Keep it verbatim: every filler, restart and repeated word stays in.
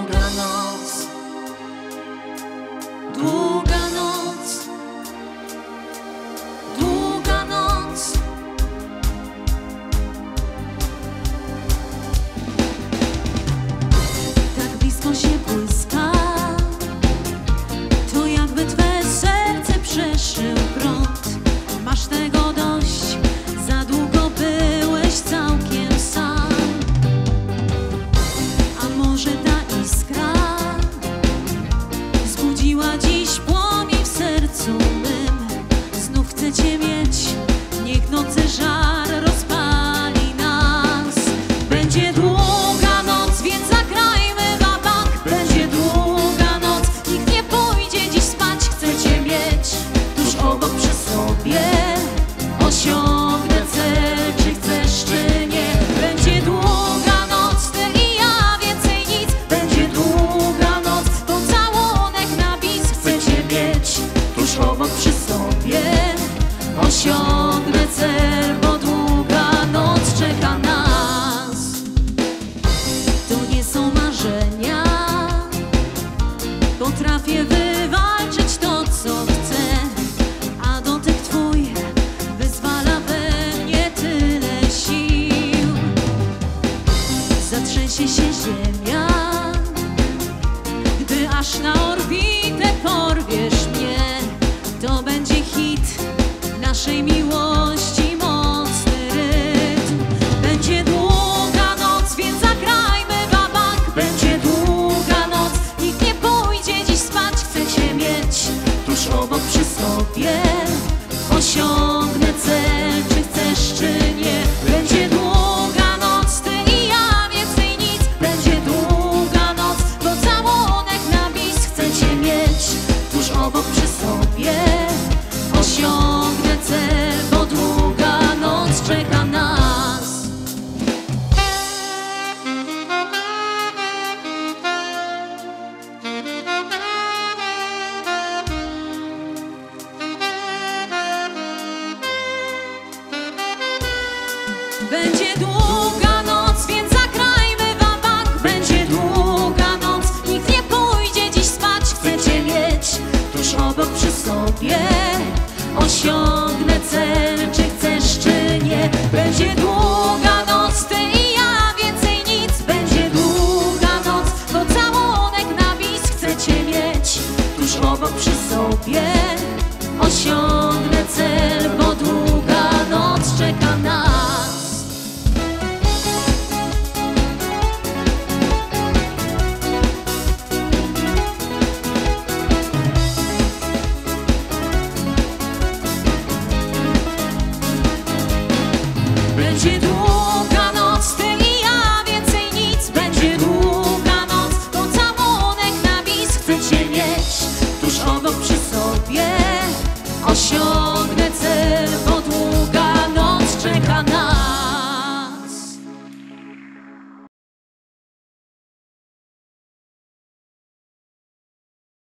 długa noc, długa noc, długa noc. Tak blisko się błyska, to jakby twe serce przeszył prąd. Masz tego dość, za długo byłeś całkiem sam. A może ta iskra zbudziła dziś płomień w sercu mym. Znów chcę cię mieć, niech nocy żar rozpali nas. Będzie długa noc, więc zagrajmy wabank. Będzie długa noc, nikt nie pójdzie dziś spać. Chcę cię mieć tuż obok przy sobie. Osiągnę cel, czy chcesz, czy nie. Będzie długa noc, ty i ja, więcej nic. Będzie długa noc, pocałunek na bis. Chcę cię mieć tuż obok przy sobie. Osiągnę cel, bo długa noc czeka nas. To nie są marzenia, potrafię wywalczyć to, co chcę. A dotyk twój wyzwala we mnie tyle sił. Zatrzęsie się ziemia, gdy aż na orbitę porwiesz mnie. To będzie hit naszej miłości, mocny rytm. Będzie długa noc, więc zagrajmy wabank. Będzie długa noc, nikt nie pójdzie dziś spać. Chcę cię mieć tuż obok przy sobie. Osiągnę cel, czy chcesz, czy nie. Będzie długa noc, ty i ja, więcej nic. Będzie długa noc, pocałunek na bis. Chcę cię mieć tuż obok przy sobie. Osiągnę cel, bo długa noc czeka nas. Będzie długa noc, więc zagrajmy wabank. Będzie długa noc, nikt nie pójdzie dziś spać. Chcę cię mieć tuż obok przy sobie. Osiągnę cel, czy chcesz, czy nie. Będzie długa noc, ty i ja, więcej nic. Będzie długa noc, pocałunek na bis. Chcę cię mieć tuż obok przy sobie. Osiągnę cel, bo długa noc czeka nas. Będzie długa noc, ty i ja, więcej nic. Będzie długa noc, pocałunek na bis. Chcę cię mieć tuż obok przy sobie. Osiągnę cel.